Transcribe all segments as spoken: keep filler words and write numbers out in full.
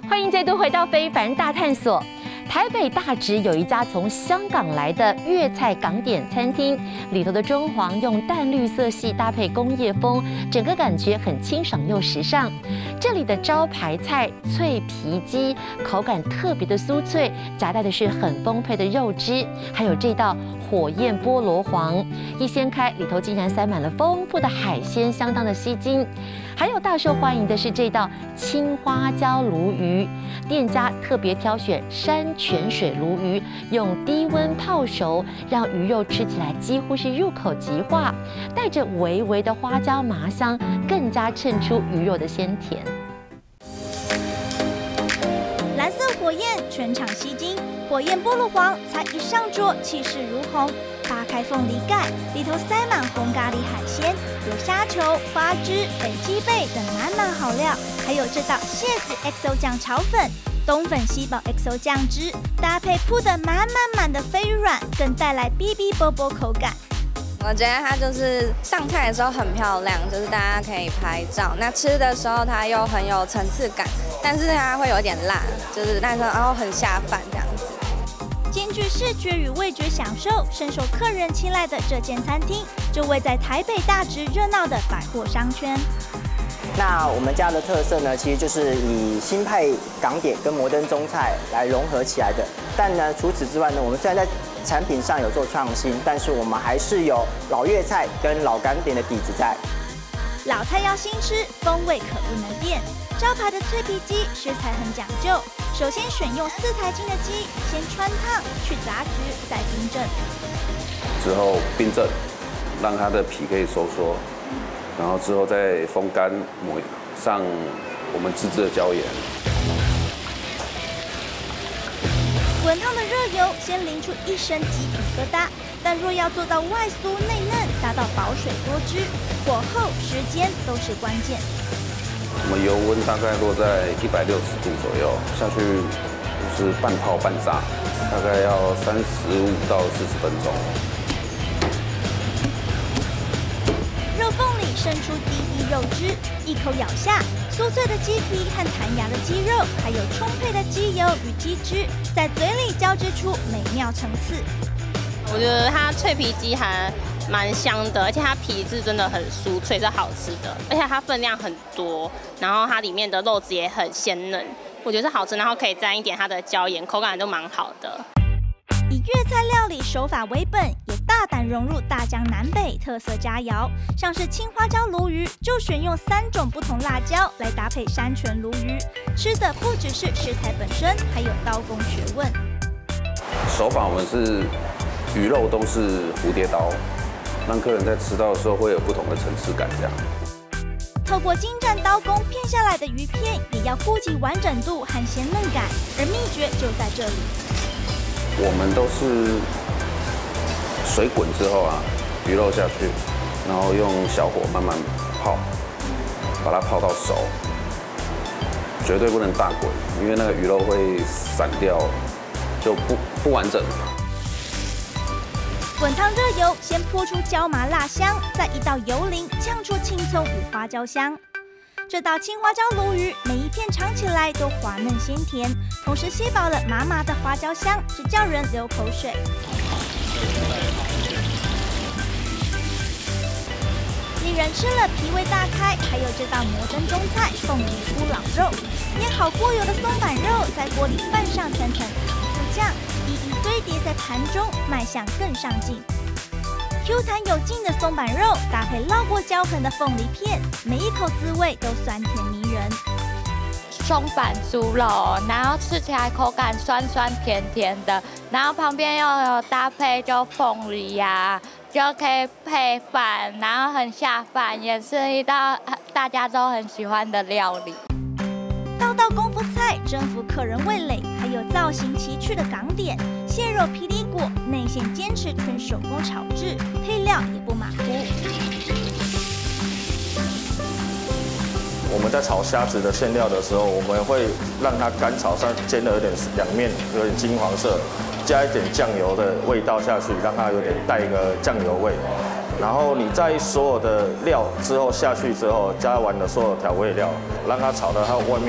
欢迎再度回到《非凡大探索》。台北大直有一家从香港来的粤菜港点餐厅，里头的装潢用淡绿色系搭配工业风，整个感觉很清爽又时尚。这里的招牌菜脆皮鸡，口感特别的酥脆，夹带的是很丰沛的肉汁，还有这道火焰菠萝黄，一掀开里头竟然塞满了丰富的海鲜，相当的吸睛。还有大受欢迎的是这道青花椒鲈鱼，店家特别挑选山泉水鲈鱼，用低温泡熟，让鱼肉吃起来几乎是入口即化，带着微微的花椒麻香，更加衬出鱼肉的鲜甜。 蓝色火焰全场吸睛，火焰菠萝黄才一上桌，气势如虹。扒开凤梨盖，里头塞满红咖喱海鲜，有虾球、花枝、北极贝等满满好料，还有这道蟹子 X O 酱炒粉。东粉西宝 X O 酱汁搭配铺得满满满的飞软，更带来哔哔啵啵口感。 我觉得它就是上菜的时候很漂亮，就是大家可以拍照。那吃的时候它又很有层次感，但是它会有点辣，就是但是然后很下饭这样子。 兼具视觉与味觉享受，深受客人青睐的这间餐厅，就位在台北大直热闹的百货商圈。 那我们家的特色呢，其实就是以新派港点跟摩登中菜来融合起来的。但呢，除此之外呢，我们虽然在产品上有做创新，但是我们还是有老粤菜跟老港点的底子在。 老菜要新吃，风味可不能变。招牌的脆皮鸡食材很讲究，首先选用四台斤的鸡，先穿烫去杂质，再冰镇。 之后冰镇，让它的皮可以收缩。然后之后再风干，抹上我们自制的椒盐。 滚烫的热油先淋出一身鸡皮疙瘩，但若要做到外酥内嫩，达到保水多汁，火候、时间都是关键。 我们油温大概落在一百六十度左右，下去就是半泡半炸，大概要三十五到四十分钟。 肉缝里渗出滴滴肉汁，一口咬下，酥脆的鸡皮和弹牙的鸡肉，还有充沛的鸡油与鸡汁，在嘴里交织出美妙层次。 我觉得它脆皮鸡还蛮香的，而且它皮质真的很酥脆，是好吃的，而且它分量很多，然后它里面的肉质也很鲜嫩，我觉得是好吃，然后可以沾一点它的椒盐，口感都蛮好的。 以粤菜料理手法为本，也大胆融入大江南北特色佳肴，像是青花椒鲈鱼，就选用三种不同辣椒来搭配山泉鲈鱼，吃的不只是食材本身，还有刀工学问。 手法我们是鱼肉都是蝴蝶刀，让客人在吃到的时候会有不同的层次感，这样。 透过精湛刀工片下来的鱼片，也要顾及完整度和鲜嫩感，而秘诀就在这里。 我们都是水滚之后啊，鱼肉下去，然后用小火慢慢泡，把它泡到熟，绝对不能大滚，因为那个鱼肉会散掉，就不不完整。 滚烫热油先泼出椒麻辣香，再一道油淋呛出青葱与花椒香。这道青花椒鲈鱼，每一片尝起来都滑嫩鲜甜，同时吸饱了麻麻的花椒香，是叫人流口水。令人吃了脾胃大开，还有这道摩登中菜凤梨咕老肉，腌好过油的松板肉在锅里拌上层层糖醋酱，一一堆叠在盘中，卖相更上镜。Q 弹有劲的松板肉搭配烙过焦痕的凤梨片，每一口滋味都酸甜迷人。 松板猪肉，然后吃起来口感酸酸甜甜的，然后旁边又有搭配就凤梨呀、啊，就可以配饭，然后很下饭，也是一道大家都很喜欢的料理。 道道功夫菜征服客人味蕾，还有造型奇趣的港点，蟹肉霹雳果内馅坚持纯手工炒制，配料也不马虎。 我们在炒虾子的馅料的时候，我们会让它干炒上煎的有点两面有点金黄色，加一点酱油的味道下去，让它有点带一个酱油味。然后你在所有的料之后下去之后，加完了所有调味料，让它炒到它外面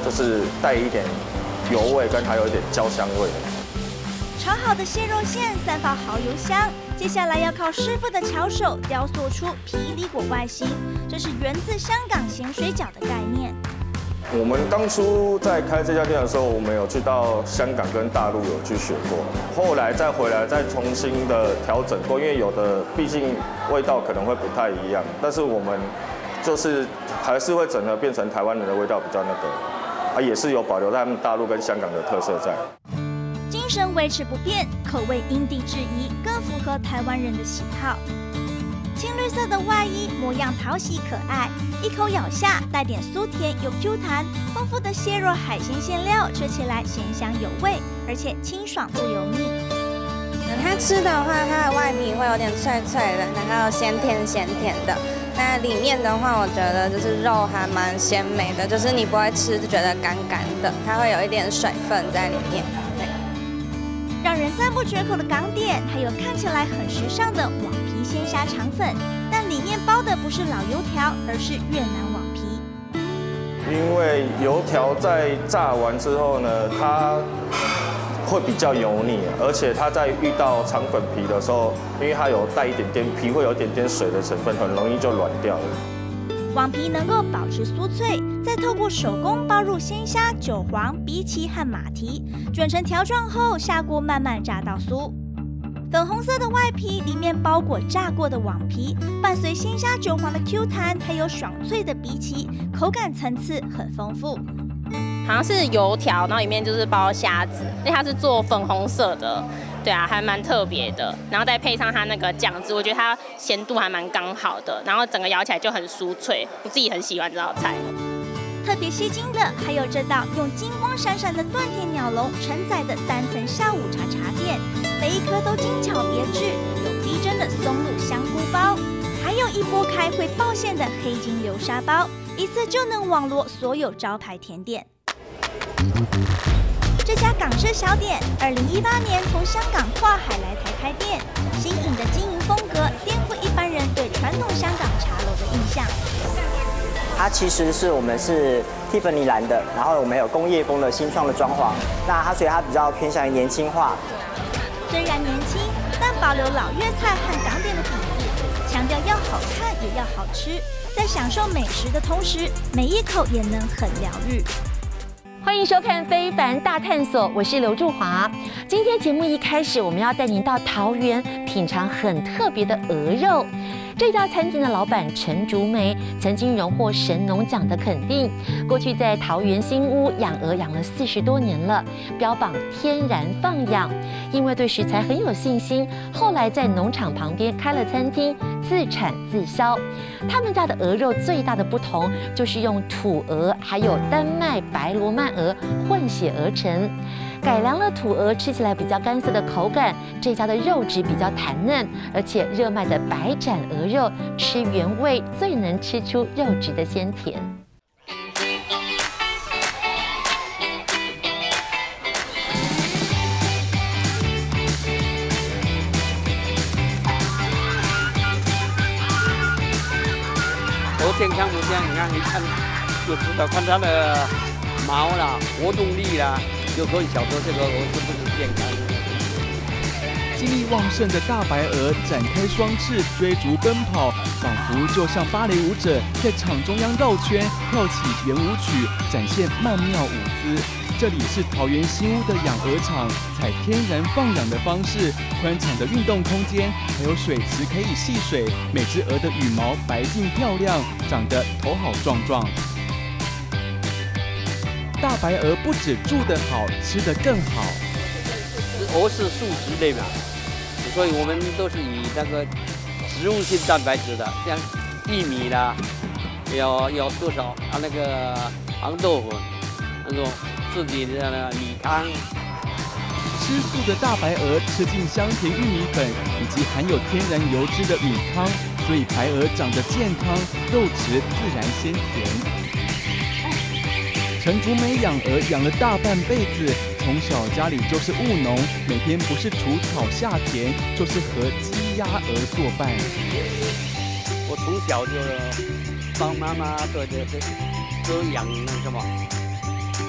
就是带一点油味，跟还有一点焦香味。 炒好的蟹肉馅散发蚝油香，接下来要靠师傅的巧手雕塑出皮里果外形，这是源自香港咸水饺的概念。 我们当初在开这家店的时候，我们有去到香港跟大陆有去学过，后来再回来再重新的调整过，因为有的毕竟味道可能会不太一样，但是我们就是还是会整合变成台湾人的味道比较那个，啊也是有保留他们大陆跟香港的特色在。 精神维持不变，口味因地制宜，更符合台湾人的喜好。青绿色的外衣模样讨喜可爱，一口咬下带点酥甜又 Q 弹，丰富的蟹肉海鲜馅料吃起来鲜香有味，而且清爽不油腻。 它吃的话，它的外皮会有点脆脆的，然后咸甜咸甜的。那里面的话，我觉得就是肉还蛮鲜美的，就是你不会吃就觉得干干的，它会有一点水分在里面。对， 让人赞不绝口的港点，还有看起来很时尚的网皮鲜虾肠粉，但里面包的不是老油条，而是越南网皮。 因为油条在炸完之后呢，它会比较油腻，而且它在遇到肠粉皮的时候，因为它有带一点点皮，会有一点点水的成分，很容易就软掉了。 网皮能够保持酥脆，再透过手工包入鲜虾、韭黄、荸荠和马蹄，卷成条状后下锅慢慢炸到酥。粉红色的外皮里面包裹炸过的网皮，伴随鲜虾、韭黄的 Q 弹，还有爽脆的荸荠，口感层次很丰富。 好像是油条，然后里面就是包虾子，因为它是做粉红色的，对啊，还蛮特别的。然后再配上它那个酱汁，我觉得它咸度还蛮刚好的，然后整个咬起来就很酥脆，我自己很喜欢这道菜。 特别吸睛的还有这道用金光闪闪的锻铁鸟笼承载的三层下午茶茶垫，每一颗都精巧别致，有逼真的松露香菇包，还有一剥开会爆馅的黑金流沙包，一次就能网罗所有招牌甜点。这家港式小点，二零一八年从香港跨海来台开店，新颖的经营风格颠覆一般人对传统香港茶楼的印象。 它其实是我们是蒂芙尼蓝的，然后我们有工业风的新创的装潢，那它所以它比较偏向于年轻化。 虽然年轻，但保留老粤菜和港点的底子，强调要好看也要好吃，在享受美食的同时，每一口也能很疗愈。 欢迎收看《非凡大探索》，我是刘祝华。今天节目一开始，我们要带您到桃园品尝很特别的鹅肉。这家餐厅的老板陈竹梅曾经荣获神农奖的肯定，过去在桃园新屋养鹅养了四十多年了，标榜天然放养。因为对食材很有信心，后来在农场旁边开了餐厅，自产自销。他们家的鹅肉最大的不同就是用土鹅还有丹麦白罗曼鹅混血而成。改良了土鹅吃起来比较干涩的口感，这家的肉质比较弹嫩，而且热卖的白斩鹅肉吃原味最能吃出肉质的鲜甜。 多健康不健康？你看就知道，看它的毛啦、活动力啦。就可以晓得这个鹅是不是健康的。 精力旺盛的大白鹅展开双翅追逐奔跑，仿佛就像芭蕾舞者在场中央绕圈跳起圆舞曲，展现曼妙舞姿。这里是桃园新屋的养鹅场，采天然放养的方式，宽敞的运动空间，还有水池可以戏水。每只鹅的羽毛白净漂亮，长得头好壮壮。大白鹅不止住得好，吃得更好。 鹅是素食类嘛，所以我们都是以那个植物性蛋白质的，像玉米啦，要要多少啊？那个黄豆粉，那种自己的米糠。 吃素的大白鹅吃进香甜玉米粉以及含有天然油脂的米糠，所以白鹅长得健康，肉质自然鲜甜。陈竹梅养鹅养了大半辈子，从小家里就是务农，每天不是除草下田，就是和鸡鸭鹅作伴。 我从小就帮妈妈对对对，都养那什么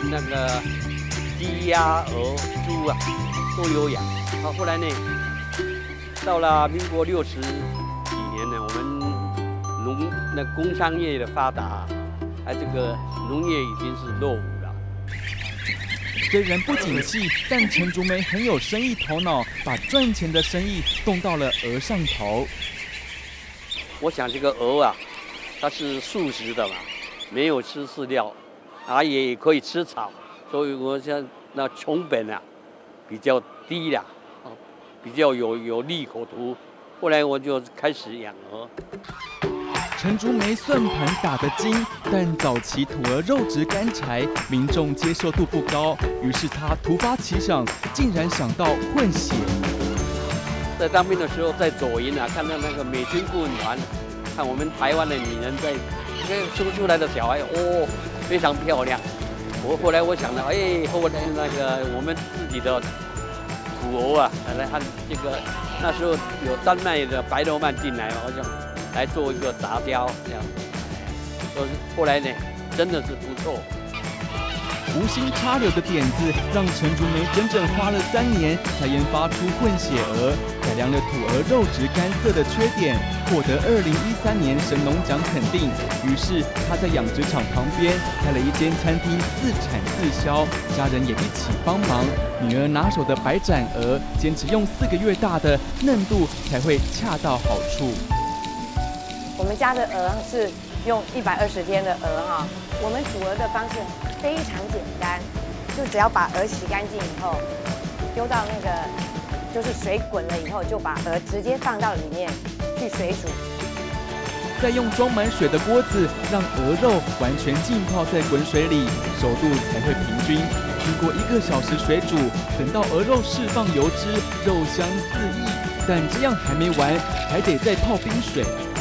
那个鸡、鸭、鹅、猪啊都有养。好，后来呢，到了民国六十几年呢，我们农那工商业的发达，还这个农业已经是落伍了。 虽然不景气，但陈竹梅很有生意头脑，把赚钱的生意动到了鹅上头。 我想这个鹅啊，它是素食的嘛，没有吃饲料，啊也可以吃草，所以我想那成本啊比较低啦，哦，比较有有利可图。后来我就开始养鹅。 陈竹梅算盘打得精，但早期土鹅肉质干柴，民众接受度不高，于是他突发奇想，竟然想到混血。 在当兵的时候，在左营啊，看到那个美军顾问团，看我们台湾的女人在这生出来的小孩，哦，非常漂亮。我后来我想到，哎，后来那个我们自己的土鹅啊，来看这个那时候有丹麦的白罗曼进来，我想来做一个杂交这样，所以后来呢，真的是不错。 无心插柳的点子，让陈竹梅整整花了三年才研发出混血鹅，改良了土鹅肉质干涩的缺点，获得二零一三年神农奖肯定。于是他在养殖场旁边开了一间餐厅，自产自销，家人也一起帮忙。女儿拿手的白斩鹅，坚持用四个月大的，嫩度才会恰到好处。 我们家的鹅是用一百二十天的鹅哈，我们煮鹅的方式非常简单，就只要把鹅洗干净以后，丢到那个就是水滚了以后，就把鹅直接放到里面去水煮， 再用装满水的锅子让鹅肉完全浸泡在滚水里，熟度才会平均。经过一个小时水煮，等到鹅肉释放油脂，肉香四溢。但这样还没完，还得再泡冰水。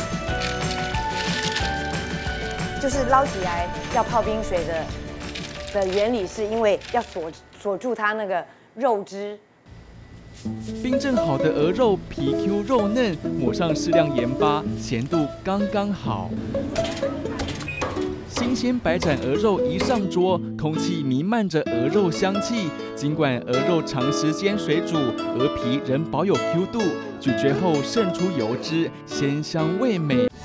就是捞起来要泡冰水的的原理，是因为要锁锁住它那个肉汁。 冰镇好的鹅肉皮 Q 肉嫩，抹上适量盐巴，咸度刚刚好。新鲜白斩鹅肉一上桌，空气弥漫着鹅肉香气。尽管鹅肉长时间水煮，鹅皮仍保有 Q 度，咀嚼后渗出油脂，鲜香味美。